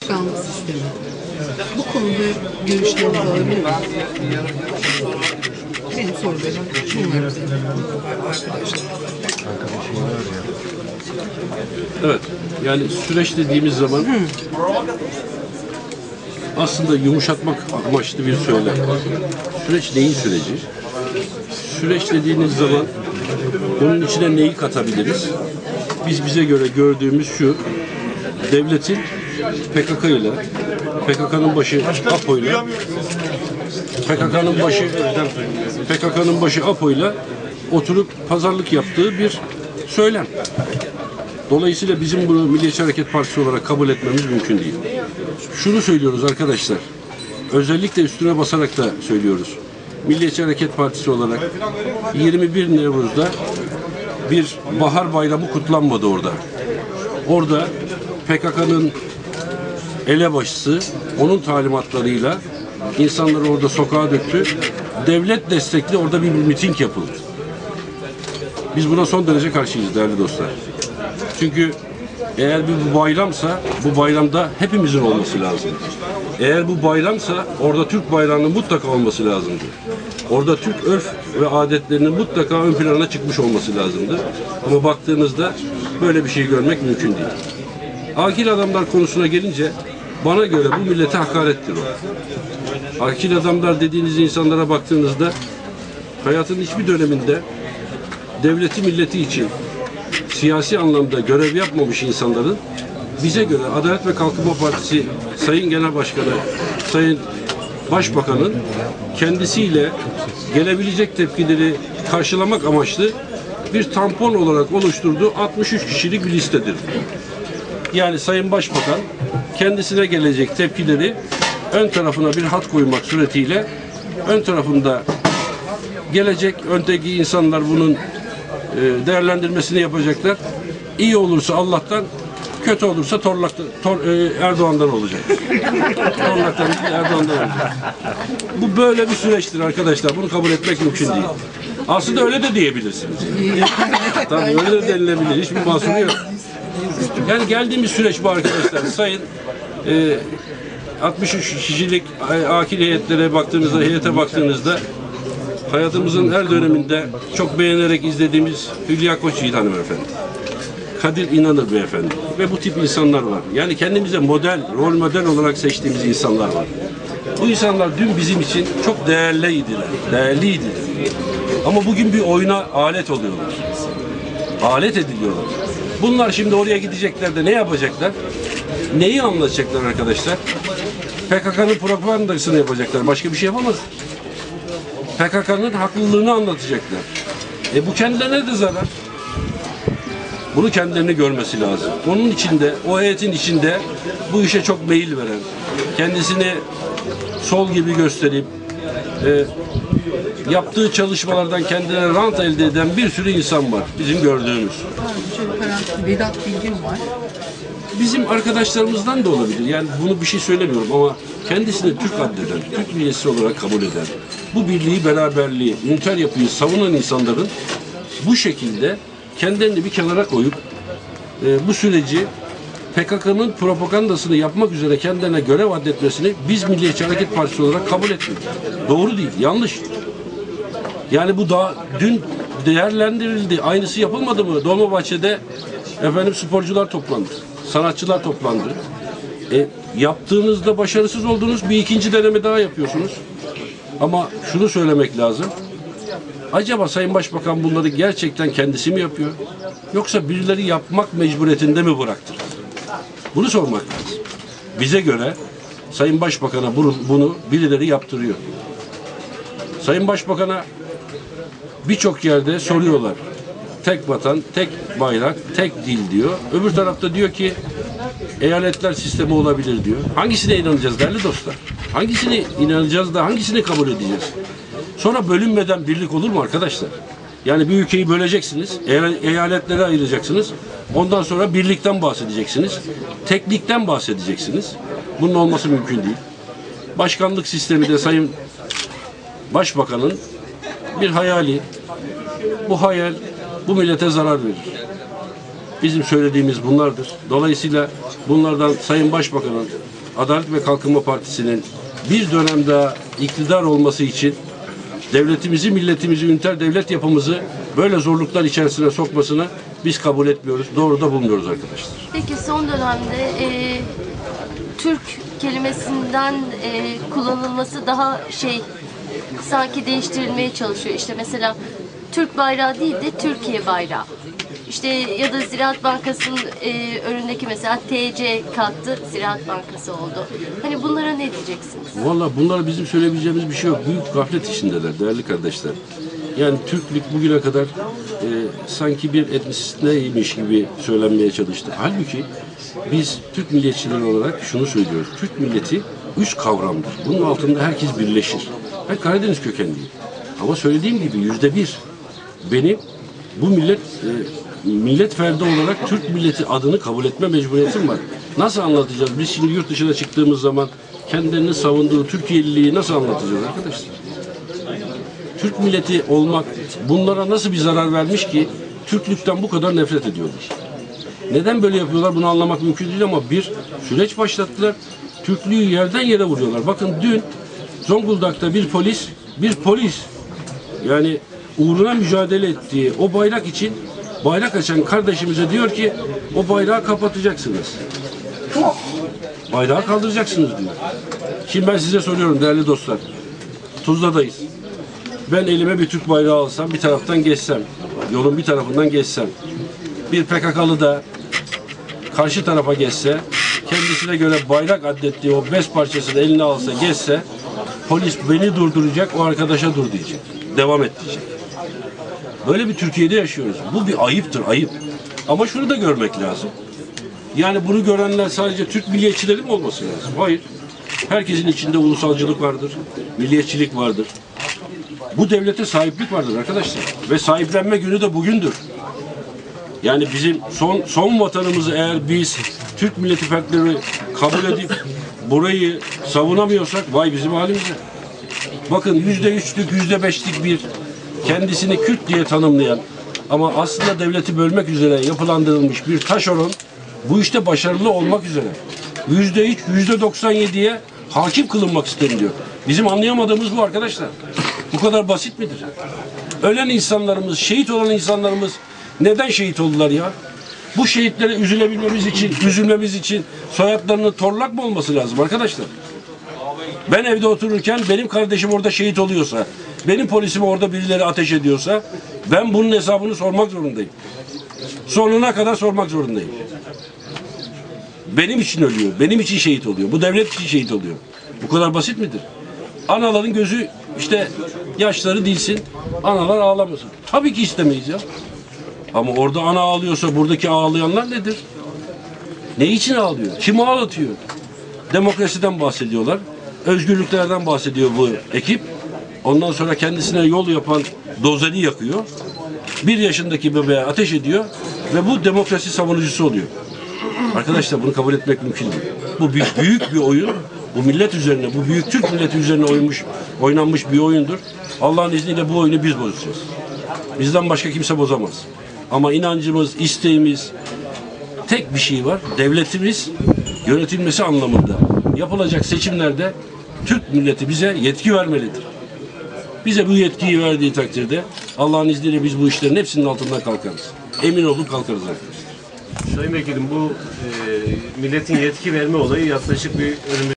Kalma sistemi. Bu konuda görüşlerinizi alabilir miyim? Benim sorularım bunlar arkadaşlar. Evet, yani süreç dediğimiz zaman aslında yumuşatmak amaçlı bir söylem. Süreç neyin süreci? Süreç dediğiniz zaman bunun içine neyi katabiliriz? Bize göre gördüğümüz şu: devletin PKK ile, PKK'nın başı APO ile, PKK'nın başı APO ile oturup pazarlık yaptığı bir söylem. Dolayısıyla bizim bunu Milliyetçi Hareket Partisi olarak kabul etmemiz mümkün değil. Şunu söylüyoruz arkadaşlar, özellikle üstüne basarak da söylüyoruz. Milliyetçi Hareket Partisi olarak 21 Nevruz'da bir bahar bayramı kutlanmadı orada. Orada PKK'nın elebaşısı onun talimatlarıyla insanları orada sokağa döktü. Devlet destekli orada bir miting yapıldı. Biz buna son derece karşıyız değerli dostlar. Çünkü eğer bir bayramsa bu bayramda hepimizin olması lazım. Eğer bu bayramsa orada Türk bayrağının mutlaka olması lazımdı. Orada Türk örf ve adetlerinin mutlaka ön plana çıkmış olması lazımdı. Ama baktığınızda böyle bir şey görmek mümkün değil. Akil adamlar konusuna gelince bana göre bu millete hakarettir o. Akil adamlar dediğiniz insanlara baktığınızda hayatın hiçbir döneminde devleti milleti için siyasi anlamda görev yapmamış insanların bize göre Adalet ve Kalkınma Partisi Sayın Genel Başkanı, Sayın Başbakan'ın kendisiyle gelebilecek tepkileri karşılamak amaçlı bir tampon olarak oluşturduğu 63 kişilik bir listedir. Yani Sayın Başbakan kendisine gelecek tepkileri ön tarafına bir hat koymak suretiyle ön tarafında gelecek, öndeki insanlar bunun değerlendirmesini yapacaklar. İyi olursa Allah'tan, kötü olursa Erdoğan'dan olacak. Torlak'tan Erdoğan'dan olacak. Bu böyle bir süreçtir arkadaşlar. Bunu kabul etmek mümkün değil. Aslında öyle de diyebilirsiniz. Tabii öyle de denilebilir. Hiçbir mahsuru yok. Yani geldiğimiz süreç bu arkadaşlar. Sayın 63 kişilik akil heyete baktığınızda hayatımızın her döneminde çok beğenerek izlediğimiz Hülya Koçyiğit hanımefendi, Kadir İnanır beyefendi ve bu tip insanlar var. Yani kendimize rol model olarak seçtiğimiz insanlar var. Bu insanlar dün bizim için çok değerliydiler. Ama bugün bir oyuna alet oluyorlar. Alet ediliyorlar. Bunlar şimdi oraya gidecekler de ne yapacaklar? Neyi anlatacaklar arkadaşlar? PKK'nın propagandasını yapacaklar. Başka bir şey yapamaz. PKK'nın haklılığını anlatacaklar. Bu kendilerine de zarar. Bunu kendilerini görmesi lazım. Onun içinde, o heyetin içinde bu işe çok meyil veren, kendisini sol gibi gösterip yaptığı çalışmalardan kendine rant elde eden bir sürü insan var bizim gördüğümüz. Vedat Bilgin var. Bizim arkadaşlarımızdan da olabilir. Yani bunu bir şey söylemiyorum ama kendisini Türk addeden, Türk milliyetçisi olarak kabul eden, bu birliği, beraberliği, üniter yapıyı savunan insanların bu şekilde kendilerini bir kenara koyup bu süreci PKK'nın propagandasını yapmak üzere kendilerine görev addetmesini biz Milliyetçi Hareket Partisi olarak kabul etmiyoruz. Doğru değil, yanlış. Yani bu daha dün değerlendirildi. Aynısı yapılmadı mı? Dolmabahçe'de sporcular toplandı. Sanatçılar toplandı. Yaptığınızda başarısız oldunuz. Bir ikinci deneme daha yapıyorsunuz. Ama şunu söylemek lazım. Acaba Sayın Başbakan bunları gerçekten kendisi mi yapıyor? Yoksa birileri yapmak mecburiyetinde mi bıraktı? Bunu sormak lazım. Bize göre Sayın Başbakan'a bunu birileri yaptırıyor. Sayın Başbakan'a birçok yerde soruyorlar. Tek vatan, tek bayrak, tek dil diyor. Öbür tarafta diyor ki eyaletler sistemi olabilir diyor. Hangisine inanacağız değerli dostlar? Hangisine inanacağız da hangisini kabul edeceğiz? Sonra bölünmeden birlik olur mu arkadaşlar? Yani bir ülkeyi böleceksiniz, eyaletlere ayıracaksınız. Ondan sonra birlikten bahsedeceksiniz. Teklikten bahsedeceksiniz. Bunun olması mümkün değil. Başkanlık sistemi de Sayın Başbakan'ın bir hayali. Bu hayal bu millete zarar verir. Bizim söylediğimiz bunlardır. Dolayısıyla bunlardan Sayın Başbakan'ın Adalet ve Kalkınma Partisi'nin bir dönem daha iktidar olması için devletimizi, milletimizi, üniter devlet yapımızı böyle zorluklar içerisine sokmasını biz kabul etmiyoruz. Doğru da bulmuyoruz arkadaşlar. Peki son dönemde Türk kelimesinden kullanılması daha sanki değiştirilmeye çalışıyor. İşte mesela Türk bayrağı değil de Türkiye bayrağı. İşte ya da Ziraat Bankası'nın önündeki mesela TC kalktı, Ziraat Bankası oldu. Hani bunlara ne diyeceksiniz? Vallahi bunlara bizim söyleyebileceğimiz bir şey yok. Büyük gaflet içindeler değerli kardeşler. Yani Türklük bugüne kadar sanki bir etnisiteymiş gibi söylenmeye çalıştı. Halbuki biz Türk milliyetçileri olarak şunu söylüyoruz. Türk milleti üst kavramdır. Bunun altında herkes birleşir. Ben Karadeniz kökenliyim. Ama söylediğim gibi %1 benim bu millet ferdi olarak Türk milleti adını kabul etme mecburiyetim var. Nasıl anlatacağız? Biz şimdi yurt dışına çıktığımız zaman kendilerini savunduğu Türkiye'liliği nasıl anlatacağız arkadaşlar? Türk milleti olmak bunlara nasıl bir zarar vermiş ki Türklükten bu kadar nefret ediyorlar? Neden böyle yapıyorlar bunu anlamak mümkün değil ama bir süreç başlattılar. Türklüğü yerden yere vuruyorlar. Bakın dün Zonguldak'ta bir polis yani uğruna mücadele ettiği o bayrak için bayrak açan kardeşimize diyor ki o bayrağı kapatacaksınız. Bayrağı kaldıracaksınız diyor. Şimdi ben size soruyorum değerli dostlar. Tuzla'dayız. Ben elime bir Türk bayrağı alsam, bir taraftan geçsem, yolun bir tarafından geçsem, bir PKK'lı da karşı tarafa geçse, kendisine göre bayrak adettiği o bez parçasını eline alsa, geçse, polis beni durduracak, o arkadaşa dur diyecek. Devam et diyecek. Böyle bir Türkiye'de yaşıyoruz. Bu bir ayıptır, ayıp. Ama şunu da görmek lazım. Yani bunu görenler sadece Türk milliyetçileri mi olması lazım? Hayır. Herkesin içinde ulusalcılık vardır, milliyetçilik vardır. Bu devlete sahiplik vardır arkadaşlar. Ve sahiplenme günü de bugündür. Yani bizim son vatanımızı eğer biz Türk milleti fertleri kabul edip burayı savunamıyorsak vay bizim halimize. Bakın %3'lük, %5'lik bir kendisini Kürt diye tanımlayan ama aslında devleti bölmek üzere yapılandırılmış bir taşeron bu işte başarılı olmak üzere. %3, %97'ye hakim kılınmak isteniliyor. Bizim anlayamadığımız bu arkadaşlar. Bu kadar basit midir? Ölen insanlarımız, şehit olan insanlarımız neden şehit oldular ya? Bu şehitlere üzülmemiz için soyadlarının torlak mı olması lazım arkadaşlar? Ben evde otururken benim kardeşim orada şehit oluyorsa, benim polisime orada birileri ateş ediyorsa ben bunun hesabını sormak zorundayım. Sonuna kadar sormak zorundayım. Benim için ölüyor, benim için şehit oluyor, bu devlet için şehit oluyor. Bu kadar basit midir? Anaların gözü işte yaşları dilsin, analar ağlamasın. Tabii ki istemeyiz ya. Ama orada ana ağlıyorsa buradaki ağlayanlar nedir? Ne için ağlıyor? Kim ağlatıyor? Demokrasiden bahsediyorlar. Özgürlüklerden bahsediyor bu ekip. Ondan sonra kendisine yol yapan dozeri yakıyor. 1 yaşındaki bebeğe ateş ediyor ve bu demokrasi savunucusu oluyor. Arkadaşlar bunu kabul etmek mümkün değil. Bu büyük bir oyun. Bu millet üzerine, bu büyük Türk milleti üzerine oynanmış bir oyundur. Allah'ın izniyle bu oyunu biz bozacağız. Bizden başka kimse bozamaz. Ama inancımız, isteğimiz tek bir şey var. Devletimiz yönetilmesi anlamında yapılacak seçimlerde Türk milleti bize yetki vermelidir. Bize bu yetkiyi verdiği takdirde Allah'ın izniyle biz bu işlerin hepsinin altından kalkarız. Emin olun kalkarız arkadaşlar. Sayın Vekilim bu milletin yetki verme olayı yaklaşık bir önümüzdeki